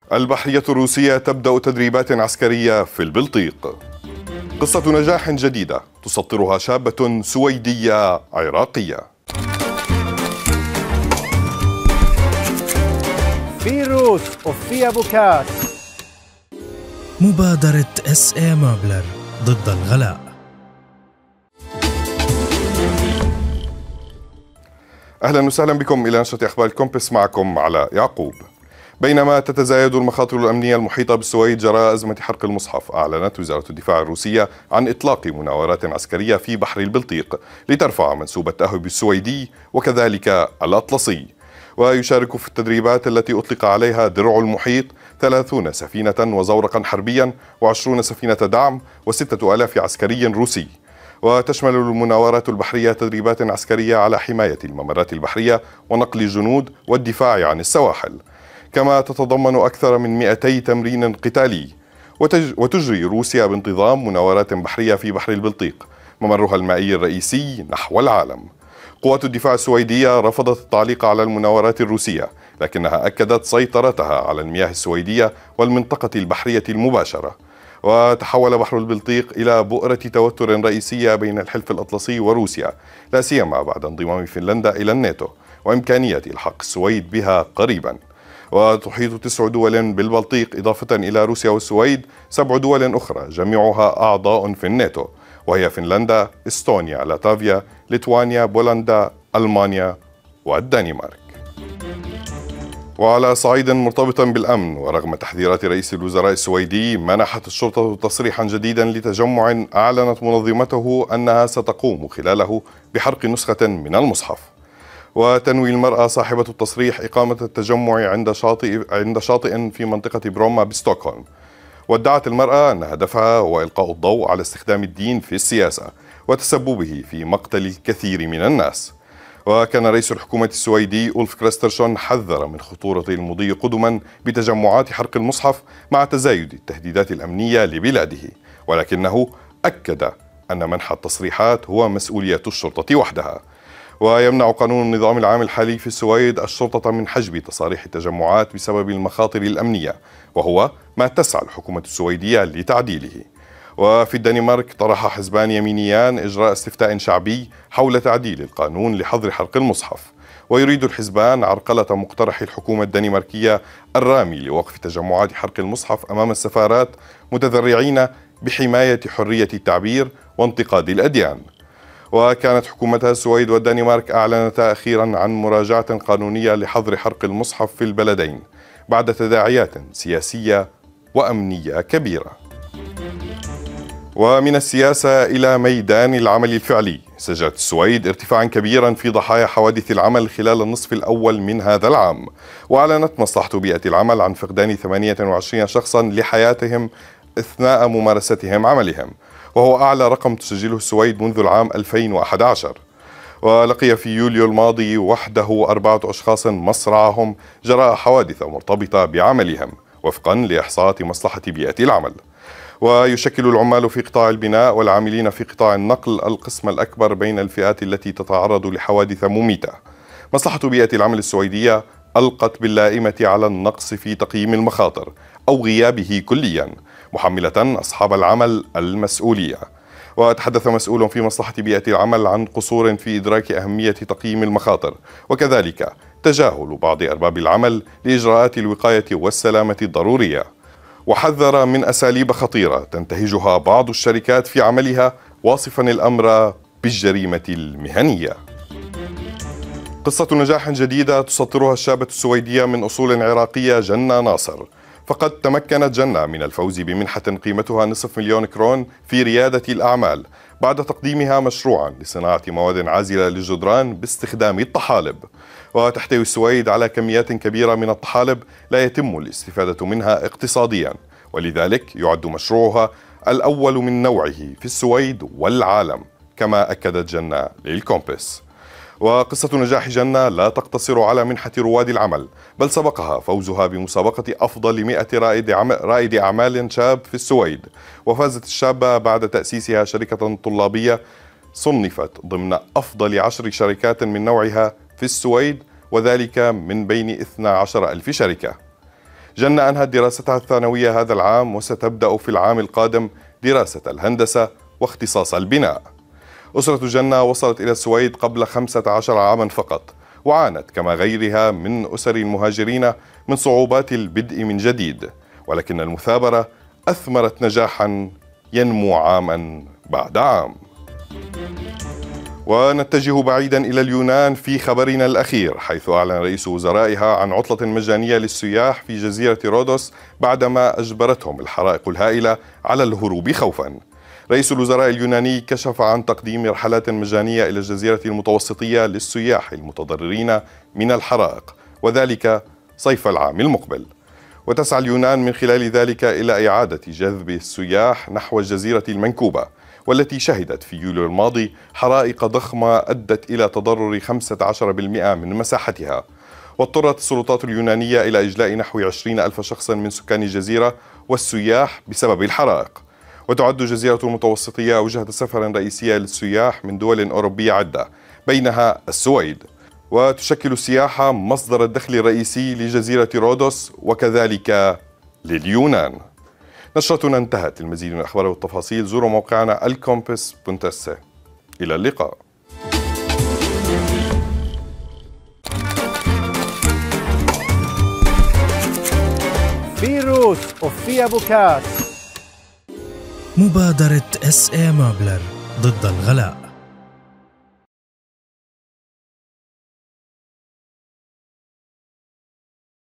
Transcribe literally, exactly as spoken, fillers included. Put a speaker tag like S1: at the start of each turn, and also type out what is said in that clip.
S1: البحرية الروسية تبدأ تدريبات عسكرية في البلطيق. قصة نجاح جديدة تسطرها شابة سويدية عراقية.
S2: في روس وفي بوكاس.
S3: مبادرة اس اي مابلر ضد الغلاء.
S1: أهلا وسهلا بكم إلى نشرة أخبار الكومبس، معكم علاء يعقوب. بينما تتزايد المخاطر الأمنية المحيطة بالسويد جراء أزمة حرق المصحف، أعلنت وزارة الدفاع الروسية عن إطلاق مناورات عسكرية في بحر البلطيق لترفع منسوب التأهب السويدي وكذلك الأطلسي. ويشارك في التدريبات التي أطلق عليها درع المحيط ثلاثون سفينة وزورقا حربيا وعشرون سفينة دعم وستة آلاف عسكري روسي. وتشمل المناورات البحرية تدريبات عسكرية على حماية الممرات البحرية ونقل الجنود والدفاع عن السواحل، كما تتضمن أكثر من مئتي تمرين قتالي. وتجري روسيا بانتظام مناورات بحرية في بحر البلطيق، ممرها المائي الرئيسي نحو العالم. قوات الدفاع السويدية رفضت التعليق على المناورات الروسية، لكنها أكدت سيطرتها على المياه السويدية والمنطقة البحرية المباشرة. وتحول بحر البلطيق إلى بؤرة توتر رئيسية بين الحلف الأطلسي وروسيا، لا سيما بعد انضمام فنلندا إلى الناتو وإمكانية إلحاق السويد بها قريبا. وتحيط تسع دول بالبلطيق إضافة إلى روسيا والسويد سبع دول أخرى جميعها أعضاء في الناتو، وهي فنلندا، إستونيا، لاتفيا، ليتوانيا، بولندا، ألمانيا والدنمارك. وعلى صعيد مرتبط بالأمن، ورغم تحذيرات رئيس الوزراء السويدي، منحت الشرطة تصريحا جديدا لتجمع أعلنت منظمته أنها ستقوم خلاله بحرق نسخة من المصحف. وتنوي المرأة صاحبة التصريح إقامة التجمع عند شاطئ عند شاطئ في منطقة بروما بستوكهولم. وادعت المرأة أن هدفها هو إلقاء الضوء على استخدام الدين في السياسة وتسببه في مقتل الكثير من الناس. وكان رئيس الحكومة السويدي أولف كريسترسون حذر من خطورة المضي قدما بتجمعات حرق المصحف مع تزايد التهديدات الأمنية لبلاده، ولكنه أكد أن منح التصريحات هو مسؤولية الشرطة وحدها. ويمنع قانون النظام العام الحالي في السويد الشرطة من حجب تصاريح التجمعات بسبب المخاطر الأمنية، وهو ما تسعى الحكومة السويدية لتعديله. وفي الدنمارك طرح حزبان يمينيان إجراء استفتاء شعبي حول تعديل القانون لحظر حرق المصحف، ويريد الحزبان عرقلة مقترح الحكومة الدنماركية الرامي لوقف تجمعات حرق المصحف أمام السفارات، متذرعين بحماية حرية التعبير وانتقاد الأديان. وكانت حكومتا السويد والدنمارك أعلنتا أخيرا عن مراجعة قانونية لحظر حرق المصحف في البلدين بعد تداعيات سياسية وأمنية كبيرة. ومن السياسة إلى ميدان العمل الفعلي، سجلت السويد ارتفاعا كبيرا في ضحايا حوادث العمل خلال النصف الأول من هذا العام. وأعلنت مصلحة بيئة العمل عن فقدان ثمانية وعشرين شخصا لحياتهم أثناء ممارستهم عملهم، وهو أعلى رقم تسجله السويد منذ العام ألفين وأحد عشر. ولقي في يوليو الماضي وحده أربعة أشخاص مصرعهم جراء حوادث مرتبطة بعملهم وفقا لإحصاءات مصلحة بيئة العمل. ويشكل العمال في قطاع البناء والعاملين في قطاع النقل القسم الأكبر بين الفئات التي تتعرض لحوادث مميتة. مصلحة بيئة العمل السويدية ألقت باللائمة على النقص في تقييم المخاطر أو غيابه كليا، محملة أصحاب العمل المسؤولية. وتحدث مسؤول في مصلحة بيئة العمل عن قصور في إدراك أهمية تقييم المخاطر، وكذلك تجاهل بعض أرباب العمل لإجراءات الوقاية والسلامة الضرورية. وحذر من أساليب خطيرة تنتهجها بعض الشركات في عملها، واصفا الأمر بالجريمة المهنية. قصة نجاح جديدة تسطرها الشابة السويدية من أصول عراقية جنة ناصر. فقد تمكنت جنة من الفوز بمنحة قيمتها نصف مليون كرون في ريادة الأعمال بعد تقديمها مشروعا لصناعة مواد عازلة للجدران باستخدام الطحالب. وتحتوي السويد على كميات كبيرة من الطحالب لا يتم الاستفادة منها اقتصاديا، ولذلك يعد مشروعها الأول من نوعه في السويد والعالم، كما أكدت جنة للكومبس. وقصة نجاح جنة لا تقتصر على منحة رواد العمل، بل سبقها فوزها بمسابقة أفضل مئة رائد, رائد أعمال شاب في السويد. وفازت الشابة بعد تأسيسها شركة طلابية صنفت ضمن أفضل عشر شركات من نوعها في السويد، وذلك من بين اثنتي عشرة ألف شركة. جنة أنهت دراستها الثانوية هذا العام، وستبدأ في العام القادم دراسة الهندسة واختصاص البناء. أسرة جنة وصلت إلى السويد قبل خمسة عشر عاما فقط، وعانت كما غيرها من أسر المهاجرين من صعوبات البدء من جديد، ولكن المثابرة أثمرت نجاحا ينمو عاما بعد عام. ونتجه بعيدا إلى اليونان في خبرنا الأخير، حيث أعلن رئيس وزرائها عن عطلة مجانية للسياح في جزيرة رودوس بعدما أجبرتهم الحرائق الهائلة على الهروب خوفا. رئيس الوزراء اليوناني كشف عن تقديم رحلات مجانية إلى الجزيرة المتوسطية للسياح المتضررين من الحرائق، وذلك صيف العام المقبل. وتسعى اليونان من خلال ذلك إلى إعادة جذب السياح نحو الجزيرة المنكوبة، والتي شهدت في يوليو الماضي حرائق ضخمة أدت إلى تضرر خمسة عشر بالمئة من مساحتها. واضطرت السلطات اليونانية إلى إجلاء نحو عشرين ألف شخص من سكان الجزيرة والسياح بسبب الحرائق. وتعد جزيرة المتوسطية وجهة سفر رئيسية للسياح من دول أوروبية عدة، بينها السويد، وتشكل السياحة مصدر الدخل الرئيسي لجزيرة رودوس وكذلك لليونان. نشرتنا انتهت. المزيد من الأخبار والتفاصيل زوروا موقعنا الكومباس دوت اس. إلى اللقاء.
S2: فيروس وفي أبوكات.
S3: مبادرة اس اي مابلر ضد الغلاء.